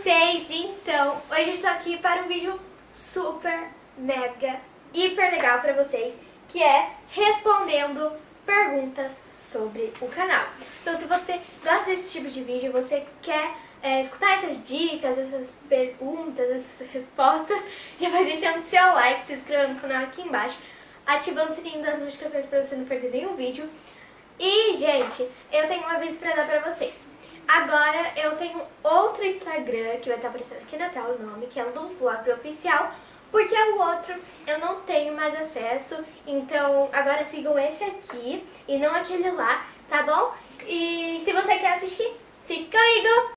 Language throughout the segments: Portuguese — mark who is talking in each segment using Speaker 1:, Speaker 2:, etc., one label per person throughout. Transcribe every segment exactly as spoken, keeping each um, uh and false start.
Speaker 1: vocês? Então, hoje eu estou aqui para um vídeo super, mega, hiper legal para vocês, que é respondendo perguntas sobre o canal. Então, se você gosta desse tipo de vídeo, você quer é, escutar essas dicas, essas perguntas, essas respostas, já vai deixando seu like, se inscrevendo no canal aqui embaixo, ativando o sininho das notificações para você não perder nenhum vídeo. E, gente, eu tenho um aviso para dar para vocês. Agora eu tenho outro Instagram que vai estar aparecendo aqui na tela o nome, que é o do Vlogs Oficial, porque o outro eu não tenho mais acesso, então agora sigam esse aqui e não aquele lá, tá bom? E se você quer assistir, fica comigo!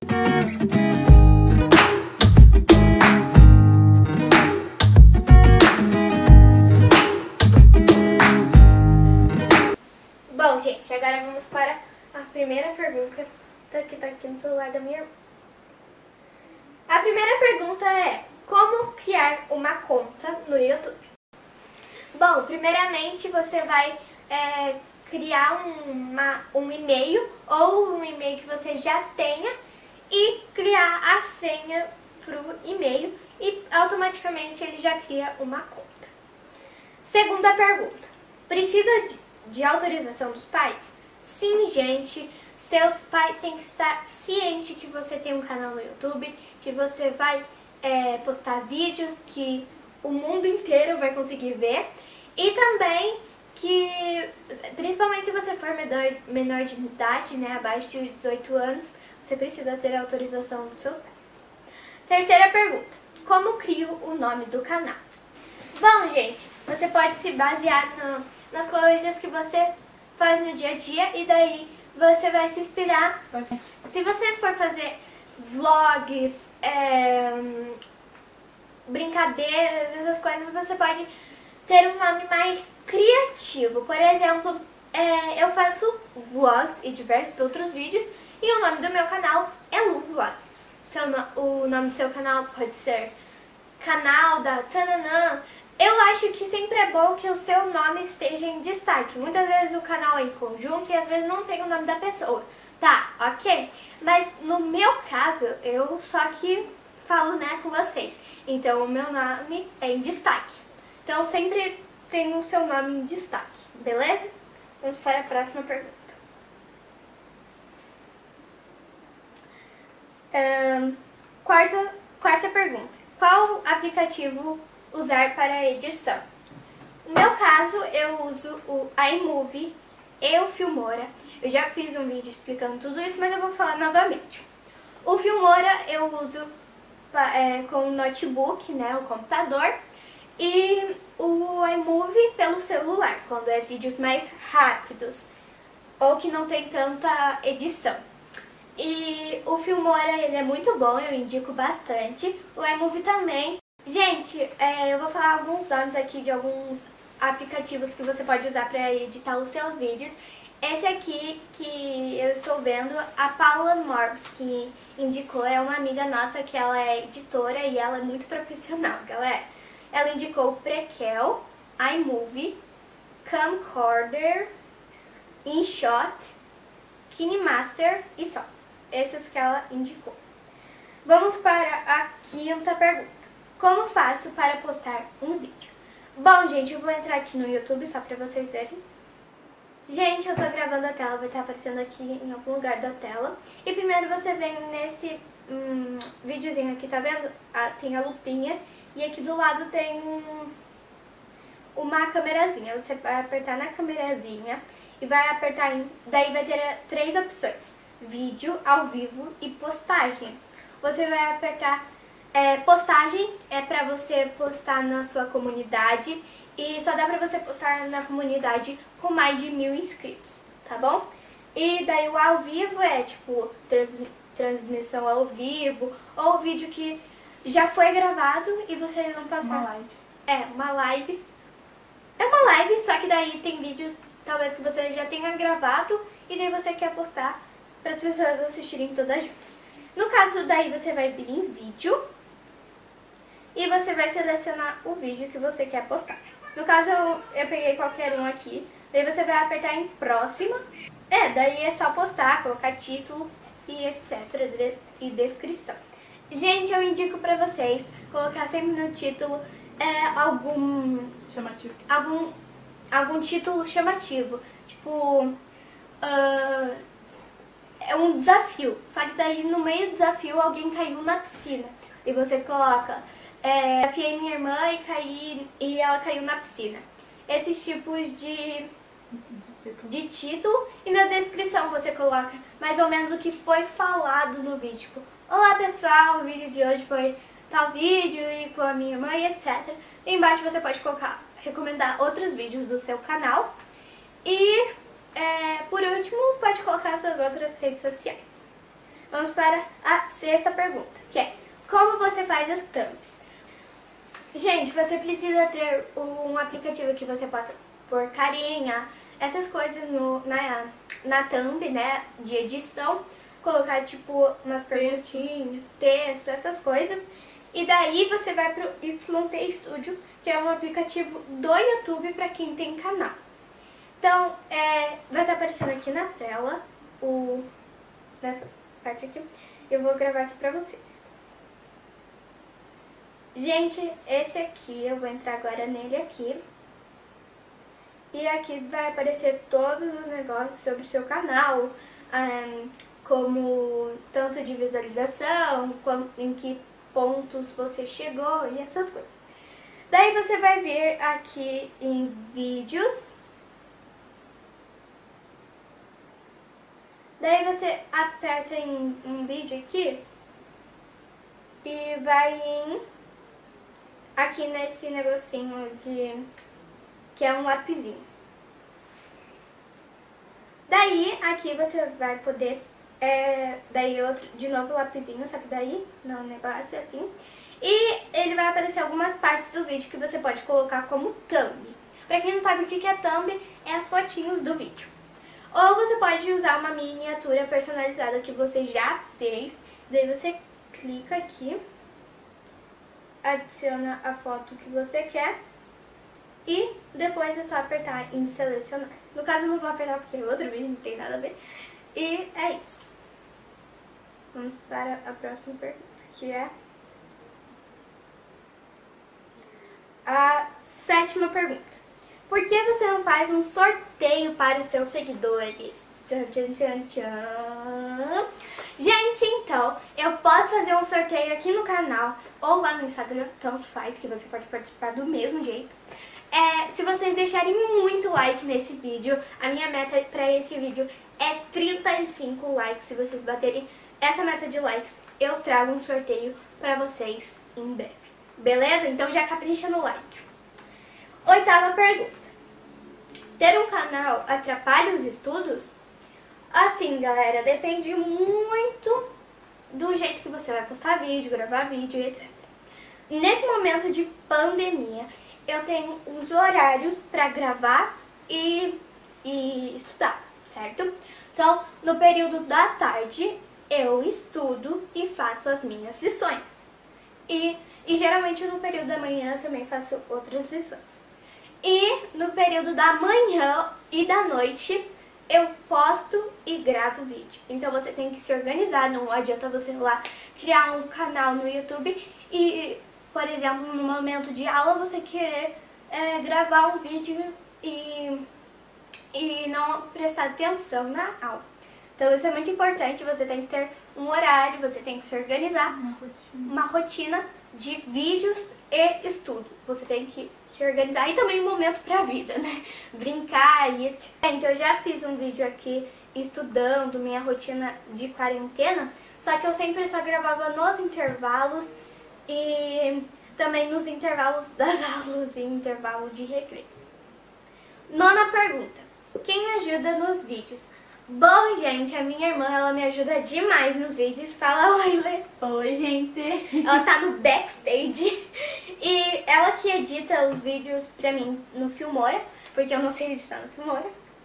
Speaker 1: Bom, gente, agora vamos para a primeira pergunta que tá aqui no celular da minha irmã. A primeira pergunta é: como criar uma conta no YouTube? Bom, primeiramente você vai é, criar uma, um e-mail ou um e-mail que você já tenha e criar a senha para o e-mail e automaticamente ele já cria uma conta. Segunda pergunta: precisa de, de autorização dos pais? Sim, gente. Seus pais têm que estar cientes que você tem um canal no YouTube, que você vai é, postar vídeos que o mundo inteiro vai conseguir ver. E também que, principalmente se você for menor, menor de idade, né, abaixo de dezoito anos, você precisa ter a autorização dos seus pais. Terceira pergunta: como crio o nome do canal? Bom, gente, você pode se basear no, nas coisas que você faz no dia a dia e daí você vai se inspirar. Se você for fazer vlogs, é, brincadeiras, essas coisas, você pode ter um nome mais criativo. Por exemplo, é, eu faço vlogs e diversos outros vídeos e o nome do meu canal é Lu Vlogs. Seu, o nome do seu canal pode ser Canal da Tananã. Eu acho que sempre é bom que o seu nome esteja em destaque. Muitas vezes o canal é em conjunto e às vezes não tem o nome da pessoa. Tá, ok? Mas no meu caso, eu só que falo, né, com vocês. Então o meu nome é em destaque. Então sempre tem o seu nome em destaque, beleza? Vamos para a próxima pergunta. Um, quarta, quarta pergunta: qual aplicativo usar para edição? No meu caso, eu uso o iMovie e o Filmora. Eu já fiz um vídeo explicando tudo isso, mas eu vou falar novamente. O Filmora eu uso é, com o notebook, né, o computador, e o iMovie pelo celular, quando é vídeos mais rápidos ou que não tem tanta edição. E o Filmora, ele é muito bom, eu indico bastante. O iMovie também. Gente, é, eu vou falar alguns nomes aqui de alguns aplicativos que você pode usar para editar os seus vídeos. Esse aqui que eu estou vendo, a Paula Morbs, que indicou, é uma amiga nossa que ela é editora e ela é muito profissional, galera. Ela indicou o Prequel, iMovie, Camcorder, InShot, KineMaster e só. Esses que ela indicou. Vamos para a quinta pergunta: como faço para postar um vídeo? Bom, gente, eu vou entrar aqui no YouTube só pra vocês verem. Gente, eu tô gravando a tela, vai estar aparecendo aqui em algum lugar da tela. E primeiro você vem nesse hum, videozinho aqui, tá vendo? Ah, tem a lupinha e aqui do lado tem uma câmerazinha. Você vai apertar na câmerazinha e vai apertar em... Daí vai ter três opções: vídeo, ao vivo e postagem. Você vai apertar... É, postagem é pra você postar na sua comunidade e só dá pra você postar na comunidade com mais de mil inscritos, tá bom? E daí o ao vivo é tipo trans, transmissão ao vivo ou vídeo que já foi gravado e você não passou.
Speaker 2: Uma live.
Speaker 1: É, uma live. É uma live, só que daí tem vídeos talvez que você já tenha gravado e daí você quer postar para as pessoas assistirem todas juntas. No caso daí você vai vir em vídeo e você vai selecionar o vídeo que você quer postar. No caso eu, eu peguei qualquer um aqui, daí você vai apertar em próxima. É, daí é só postar, colocar título e etc e descrição. Gente, eu indico pra vocês colocar sempre no título é, algum...
Speaker 2: Chamativo.
Speaker 1: Algum, algum título chamativo. Tipo, uh, é um desafio. Só que daí no meio do desafio alguém caiu na piscina. E você coloca, é, desafiei minha irmã e, caí, e ela caiu na piscina. Esses tipos de, de título. E na descrição você coloca mais ou menos o que foi falado no vídeo. Tipo, olá pessoal, o vídeo de hoje foi tal vídeo e com a minha irmã e etcétera. E embaixo você pode colocar, recomendar outros vídeos do seu canal. E é, por último, pode colocar suas outras redes sociais. Vamos para a sexta pergunta, que é: como você faz as thumbs? Gente, você precisa ter um aplicativo que você possa pôr carinha, essas coisas no, na, na thumb, né, de edição. Colocar, tipo, umas perguntinhas, texto, essas coisas. E daí você vai pro Y T Studio, que é um aplicativo do YouTube para quem tem canal. Então, é, vai estar aparecendo aqui na tela, o, nessa parte aqui. Eu vou gravar aqui pra vocês. Gente, esse aqui, eu vou entrar agora nele aqui. E aqui vai aparecer todos os negócios sobre o seu canal, um, como tanto de visualização, quanto, em que pontos você chegou e essas coisas. Daí você vai vir aqui em vídeos. Daí você aperta em um vídeo aqui e vai em aqui nesse negocinho de que é um lapisinho. Daí aqui você vai poder é, daí outro de novo lapisinho, só que daí não, negócio assim. E ele vai aparecer algumas partes do vídeo que você pode colocar como thumb. Pra quem não sabe o que é thumb, é as fotinhos do vídeo. Ou você pode usar uma miniatura personalizada que você já fez. Daí você clica aqui, adiciona a foto que você quer e depois é só apertar em selecionar. No caso eu não vou apertar porque é outro vídeo, não tem nada a ver. E é isso. Vamos para a próxima pergunta, que é a sétima pergunta. Por que você não faz um sorteio para os seus seguidores? Tchan, tchan, tchan, tchan. Gente, então, eu posso fazer um sorteio aqui no canal ou lá no Instagram, tanto faz, que você pode participar do mesmo jeito. É, se vocês deixarem muito like nesse vídeo, a minha meta para esse vídeo é trinta e cinco likes. Se vocês baterem essa meta de likes, eu trago um sorteio para vocês em breve. Beleza? Então já capricha no like. Oitava pergunta. Ter um canal atrapalha os estudos? Assim, galera, depende muito do jeito que você vai postar vídeo, gravar vídeo, etcétera. Nesse momento de pandemia, eu tenho uns horários para gravar e, e estudar, certo? Então, no período da tarde, eu estudo e faço as minhas lições. E, e geralmente no período da manhã eu também faço outras lições. E no período da manhã e da noite eu posto e gravo vídeo. Então você tem que se organizar, não adianta você ir lá criar um canal no YouTube e, por exemplo, no momento de aula você querer é, gravar um vídeo e, e não prestar atenção na aula. Então isso é muito importante, você tem que ter um horário, você tem que se organizar,
Speaker 2: uma rotina,
Speaker 1: uma rotina de vídeos e estudo. Você tem que se organizar e também um momento pra vida, né? Brincar e etc. Gente, eu já fiz um vídeo aqui estudando minha rotina de quarentena, só que eu sempre só gravava nos intervalos e também nos intervalos das aulas e intervalo de recreio. Nona pergunta. Quem ajuda nos vídeos? Bom, gente, a minha irmã, ela me ajuda demais nos vídeos. Fala oi, Lê.
Speaker 2: Oi, gente.
Speaker 1: Ela tá no backstage. E ela que edita os vídeos pra mim no Filmora, porque eu não sei editar no Filmora.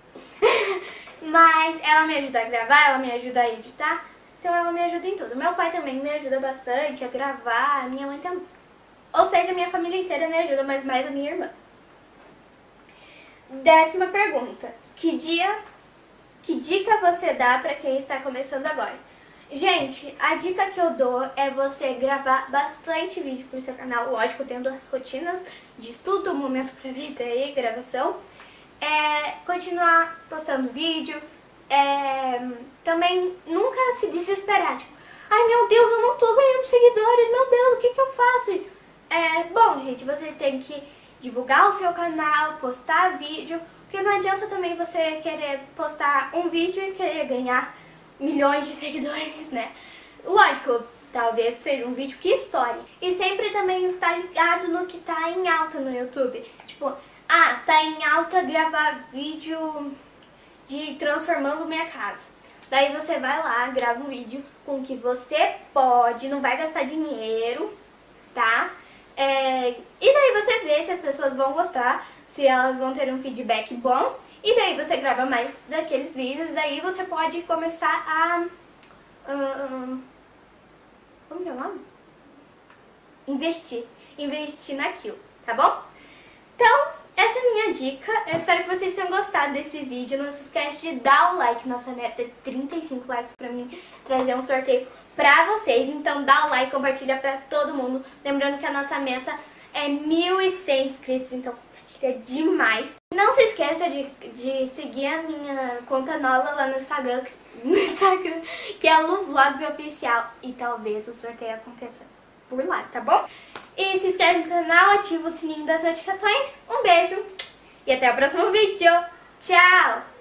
Speaker 1: Mas ela me ajuda a gravar, ela me ajuda a editar. Então ela me ajuda em tudo. Meu pai também me ajuda bastante a gravar, a minha mãe também. Ou seja, a minha família inteira me ajuda, mas mais a minha irmã. Décima pergunta. Que dia... Que dica você dá pra quem está começando agora? Gente, a dica que eu dou é você gravar bastante vídeo pro seu canal, lógico, tendo as rotinas de estudo, momento pra vida e gravação. É, continuar postando vídeo, é, também nunca se desesperar, tipo, ai meu Deus, eu não tô ganhando seguidores, meu Deus, o que que eu faço? É, bom, gente, você tem que divulgar o seu canal, postar vídeo, porque não adianta também você querer postar um vídeo e querer ganhar milhões de seguidores, né? Lógico, talvez seja um vídeo que estoure. E sempre também estar ligado no que tá em alta no YouTube. Tipo, ah, tá em alta gravar vídeo de transformando minha casa. Daí você vai lá, grava um vídeo com o que você pode, não vai gastar dinheiro, tá? É, e daí você vê se as pessoas vão gostar, se elas vão ter um feedback bom. E daí você grava mais daqueles vídeos, daí você pode começar a... Uh, como que é o nome? Investir. Investir naquilo, tá bom? Então, essa é a minha dica. Eu espero que vocês tenham gostado desse vídeo. Não se esquece de dar o like. Nossa meta é trinta e cinco likes pra mim trazer um sorteio pra vocês. Então dá o like, compartilha pra todo mundo. Lembrando que a nossa meta é mil e cem inscritos, então compartilha demais. Não se esqueça de, de seguir a minha conta nova lá no Instagram, no Instagram, que é Lu Vlogs Oficial. E talvez o sorteio aconteça por lá, tá bom? E se inscreve no canal, ativa o sininho das notificações. Um beijo e até o próximo vídeo. Tchau!